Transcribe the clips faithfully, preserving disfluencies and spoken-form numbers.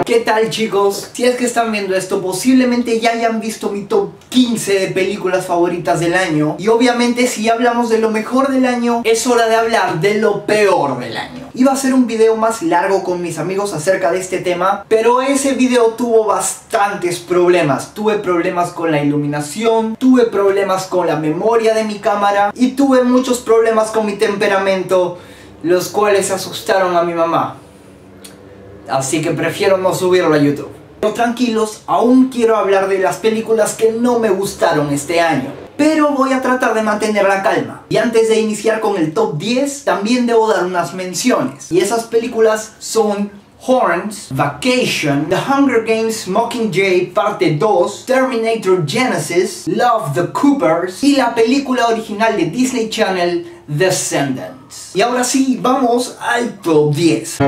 ¿Qué tal, chicos? Si es que están viendo esto, posiblemente ya hayan visto mi top quince de películas favoritas del año. Y obviamente si hablamos de lo mejor del año, es hora de hablar de lo peor del año. Iba a hacer un video más largo con mis amigos acerca de este tema, pero ese video tuvo bastantes problemas. Tuve problemas con la iluminación, tuve problemas con la memoria de mi cámara y tuve muchos problemas con mi temperamento, los cuales asustaron a mi mamá. Así que prefiero no subirlo a YouTube. Pero tranquilos, aún quiero hablar de las películas que no me gustaron este año, pero voy a tratar de mantener la calma. Y antes de iniciar con el top diez, también debo dar unas menciones. Y esas películas son Horns, Vacation, The Hunger Games Mockingjay Parte dos, Terminator Genesis, Love, the Coopers y la película original de Disney Channel, Descendants. Y ahora sí, vamos al top diez.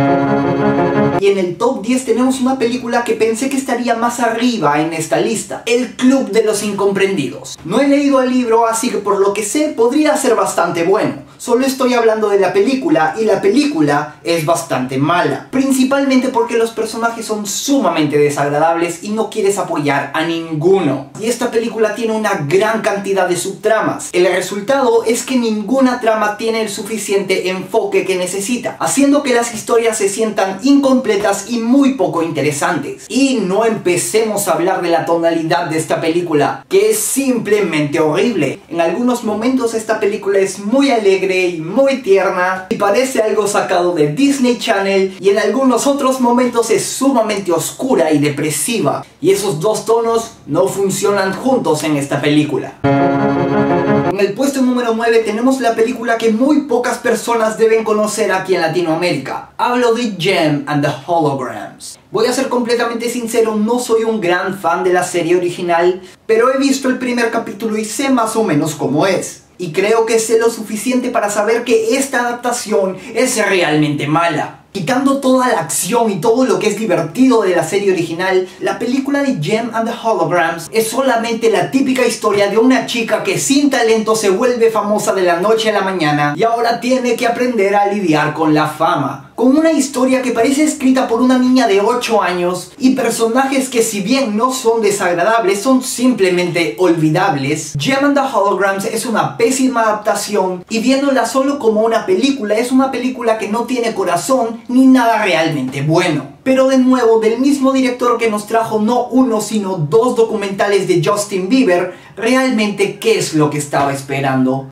Y en el top diez tenemos una película que pensé que estaría más arriba en esta lista: El Club de los Incomprendidos. No he leído el libro, así que por lo que sé podría ser bastante bueno. Solo estoy hablando de la película, y la película es bastante mala. Principalmente porque los personajes son sumamente desagradables y no quieres apoyar a ninguno. Y esta película tiene una gran cantidad de subtramas. El resultado es que ninguna trama tiene el suficiente enfoque que necesita, haciendo que las historias se sientan incompletas y muy poco interesantes. Y no empecemos a hablar de la tonalidad de esta película, que es simplemente horrible. En algunos momentos esta película es muy alegre y muy tierna y parece algo sacado de Disney Channel, y en algunos otros momentos es sumamente oscura y depresiva, y esos dos tonos no funcionan juntos en esta película. En el puesto número nueve tenemos la película que muy pocas personas deben conocer aquí en Latinoamérica. Hablo de Jem and the Holograms. Voy a ser completamente sincero, no soy un gran fan de la serie original, pero he visto el primer capítulo y sé más o menos cómo es. Y creo que sé lo suficiente para saber que esta adaptación es realmente mala. Quitando toda la acción y todo lo que es divertido de la serie original, la película de Jem and the Holograms es solamente la típica historia de una chica que sin talento se vuelve famosa de la noche a la mañana y ahora tiene que aprender a lidiar con la fama. Con una historia que parece escrita por una niña de ocho años y personajes que, si bien no son desagradables, son simplemente olvidables. Jem and the Holograms es una pésima adaptación, y viéndola solo como una película, es una película que no tiene corazón ni nada realmente bueno. Pero de nuevo, del mismo director que nos trajo no uno sino dos documentales de Justin Bieber, realmente ¿qué es lo que estaba esperando?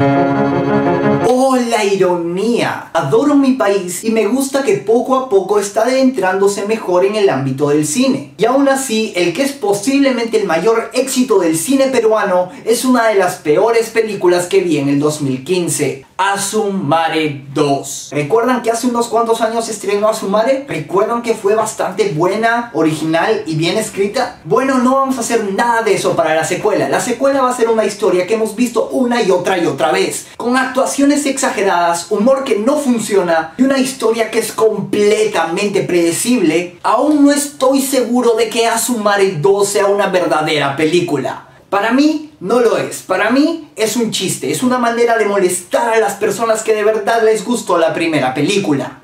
¡Oh, la ironía! Adoro mi país y me gusta que poco a poco está adentrándose mejor en el ámbito del cine. Y aún así, el que es posiblemente el mayor éxito del cine peruano es una de las peores películas que vi en el dos mil quince. Asumare dos. ¿Recuerdan que hace unos cuantos años se estrenó Asumare? ¿Recuerdan que fue bastante buena, original y bien escrita? Bueno, no vamos a hacer nada de eso para la secuela. La secuela va a ser una historia que hemos visto una y otra y otra vez, con actuaciones exageradas, humor que no funciona y una historia que es completamente predecible. Aún no estoy seguro de que Asumare dos sea una verdadera película. Para mí no lo es. Para mí es un chiste, es una manera de molestar a las personas que de verdad les gustó la primera película.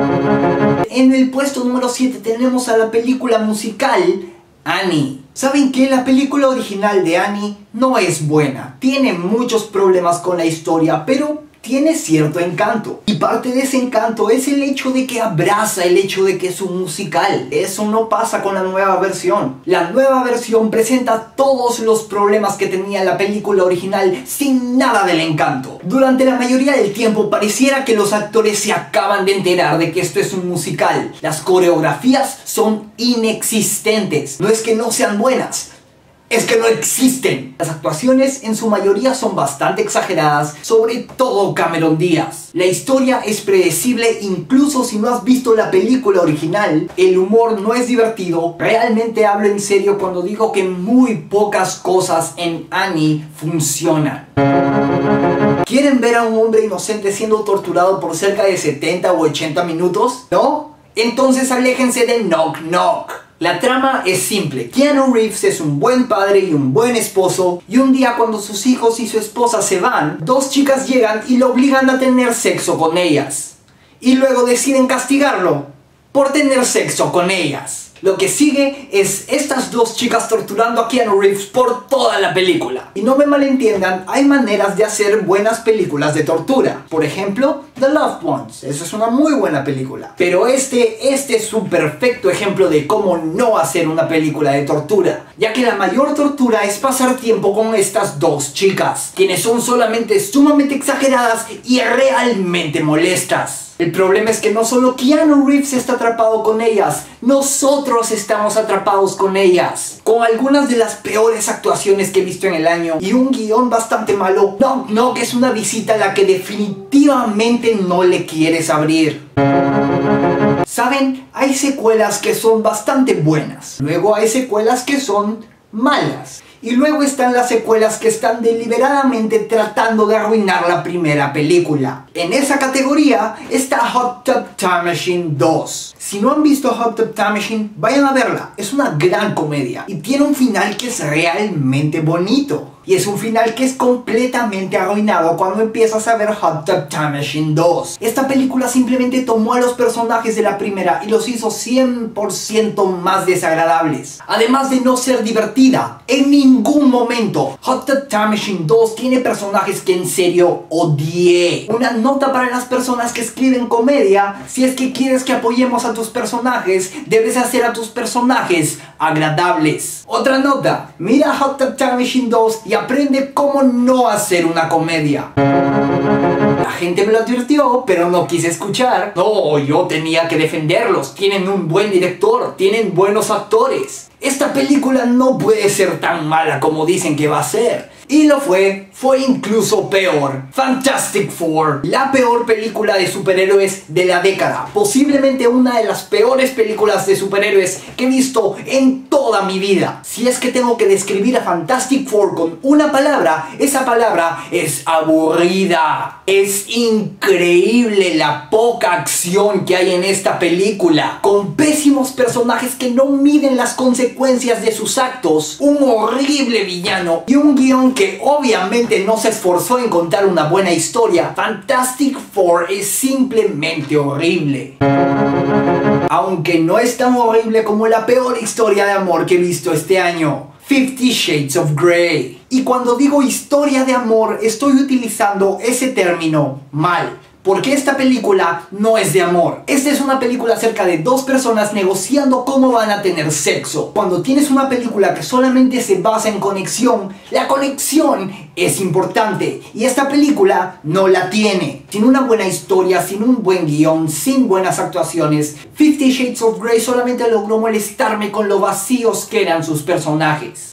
En el puesto número siete tenemos a la película musical Annie. ¿Saben qué? La película original de Annie no es buena. Tiene muchos problemas con la historia, pero tiene cierto encanto. Y parte de ese encanto es el hecho de que abraza el hecho de que es un musical. Eso no pasa con la nueva versión. La nueva versión presenta todos los problemas que tenía la película original sin nada del encanto. Durante la mayoría del tiempo pareciera que los actores se acaban de enterar de que esto es un musical. Las coreografías son inexistentes. No es que no sean buenas, es que no existen. Las actuaciones en su mayoría son bastante exageradas, sobre todo Cameron Díaz. La historia es predecible incluso si no has visto la película original. El humor no es divertido. Realmente hablo en serio cuando digo que muy pocas cosas en Annie funcionan. ¿Quieren ver a un hombre inocente siendo torturado por cerca de setenta o ochenta minutos? ¿No? Entonces aléjense de Knock Knock. La trama es simple. Keanu Reeves es un buen padre y un buen esposo, y un día cuando sus hijos y su esposa se van, dos chicas llegan y lo obligan a tener sexo con ellas. Y luego deciden castigarlo por tener sexo con ellas. Lo que sigue es estas dos chicas torturando a Keanu Reeves por toda la película. Y no me malentiendan, hay maneras de hacer buenas películas de tortura. Por ejemplo, The Loved Ones. Esa es una muy buena película. Pero este, este es un perfecto ejemplo de cómo no hacer una película de tortura. Ya que la mayor tortura es pasar tiempo con estas dos chicas, quienes son solamente sumamente exageradas y realmente molestas. El problema es que no solo Keanu Reeves está atrapado con ellas, nosotros estamos atrapados con ellas. Con algunas de las peores actuaciones que he visto en el año y un guión bastante malo, Knock Knock es una visita a la que definitivamente no le quieres abrir. Saben, hay secuelas que son bastante buenas, luego hay secuelas que son malas. Y luego están las secuelas que están deliberadamente tratando de arruinar la primera película. En esa categoría está Hot Tub Time Machine dos. Si no han visto Hot Tub Time Machine, vayan a verla. Es una gran comedia y tiene un final que es realmente bonito. Y es un final que es completamente arruinado cuando empiezas a ver Hot Tub Time Machine dos. Esta película simplemente tomó a los personajes de la primera y los hizo cien por ciento más desagradables. Además de no ser divertida, en ningún momento. Hot Tub Time Machine dos tiene personajes que en serio odié. Una nota para las personas que escriben comedia: si es que quieres que apoyemos a tus personajes, debes hacer a tus personajes agradables. Otra nota: mira Hot Tub Time Machine dos y aprende cómo no hacer una comedia. La gente me lo advirtió, pero no quise escuchar. No, yo tenía que defenderlos. Tienen un buen director, tienen buenos actores. Esta película no puede ser tan mala como dicen que va a ser. Y lo fue, fue incluso peor. Fantastic Four, la peor película de superhéroes de la década. Posiblemente una de las peores películas de superhéroes que he visto en toda mi vida. Si es que tengo que describir a Fantastic Four con una palabra, esa palabra es aburrida. Es increíble la poca acción que hay en esta película, con pésimos personajes que no miden las consecuencias de sus actos, un horrible villano y un guión que que obviamente no se esforzó en contar una buena historia. Fantastic Four es simplemente horrible. Aunque no es tan horrible como la peor historia de amor que he visto este año, Fifty Shades of Grey. Y cuando digo historia de amor, estoy utilizando ese término mal. Porque esta película no es de amor. Esta es una película acerca de dos personas negociando cómo van a tener sexo. Cuando tienes una película que solamente se basa en conexión, la conexión es importante. Y esta película no la tiene. Sin una buena historia, sin un buen guión, sin buenas actuaciones, Fifty Shades of Grey solamente logró molestarme con lo vacíos que eran sus personajes.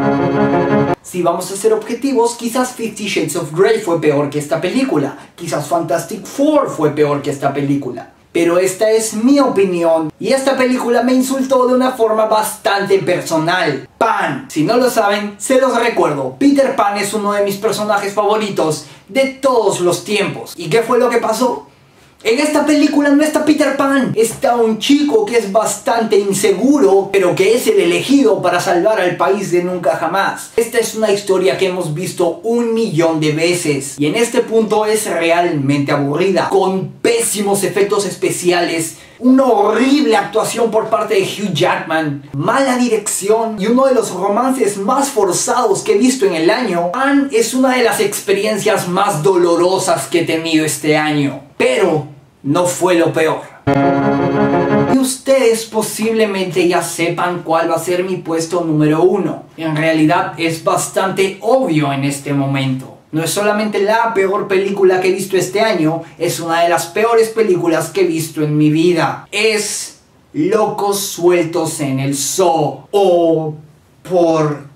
Si vamos a ser objetivos, quizás Fifty Shades of Grey fue peor que esta película. Quizás Fantastic Four fue peor que esta película. Pero esta es mi opinión. Y esta película me insultó de una forma bastante personal. Pan. Si no lo saben, se los recuerdo. Peter Pan es uno de mis personajes favoritos de todos los tiempos. ¿Y qué fue lo que pasó? En esta película no está Peter Pan, está un chico que es bastante inseguro, pero que es el elegido para salvar al país de nunca jamás. Esta es una historia que hemos visto un millón de veces y en este punto es realmente aburrida, con pésimos efectos especiales, una horrible actuación por parte de Hugh Jackman, mala dirección y uno de los romances más forzados que he visto en el año. Pan es una de las experiencias más dolorosas que he tenido este año, pero no fue lo peor. Y ustedes posiblemente ya sepan cuál va a ser mi puesto número uno. En realidad es bastante obvio en este momento. No es solamente la peor película que he visto este año, es una de las peores películas que he visto en mi vida. Es Locos Sueltos en el Zoo. Oh, por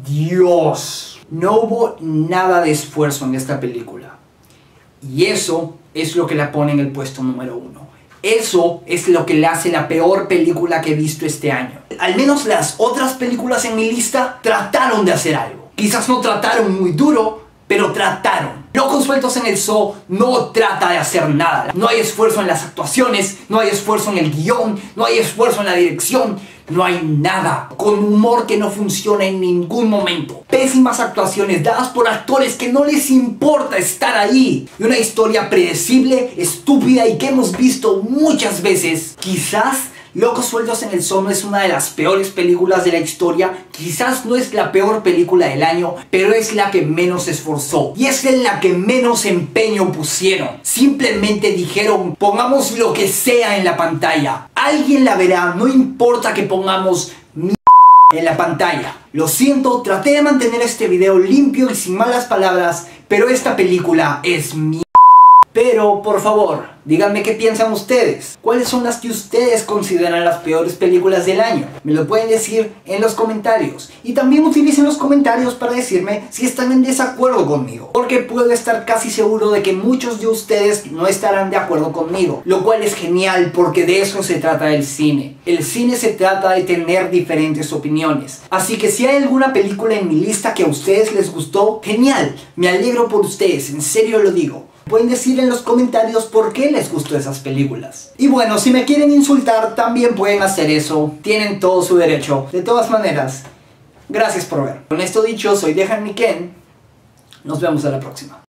Dios. No hubo nada de esfuerzo en esta película. Y eso es lo que la pone en el puesto número uno. Eso es lo que le hace la peor película que he visto este año. Al menos las otras películas en mi lista trataron de hacer algo. Quizás no trataron muy duro, pero trataron. Locos Sueltos en el Zoo no trata de hacer nada. No hay esfuerzo en las actuaciones, no hay esfuerzo en el guión, no hay esfuerzo en la dirección, no hay nada. Con humor que no funciona en ningún momento. Pésimas actuaciones dadas por actores que no les importa estar ahí. Y una historia predecible, estúpida y que hemos visto muchas veces. Quizás Locos Sueltos en el Sono es una de las peores películas de la historia. Quizás no es la peor película del año, pero es la que menos se esforzó. Y es en la que menos empeño pusieron. Simplemente dijeron, pongamos lo que sea en la pantalla. Alguien la verá, no importa que pongamos mi en la pantalla. Lo siento, traté de mantener este video limpio y sin malas palabras, pero esta película es mi... Pero, por favor, díganme qué piensan ustedes. ¿Cuáles son las que ustedes consideran las peores películas del año? Me lo pueden decir en los comentarios. Y también utilicen los comentarios para decirme si están en desacuerdo conmigo. Porque puedo estar casi seguro de que muchos de ustedes no estarán de acuerdo conmigo. Lo cual es genial porque de eso se trata el cine. El cine se trata de tener diferentes opiniones. Así que si hay alguna película en mi lista que a ustedes les gustó, genial. Me alegro por ustedes, en serio lo digo. Pueden decir en los comentarios por qué les gustó esas películas. Y bueno, si me quieren insultar, también pueden hacer eso. Tienen todo su derecho. De todas maneras, gracias por ver. Con esto dicho, soy Dejan Niken. Nos vemos a la próxima.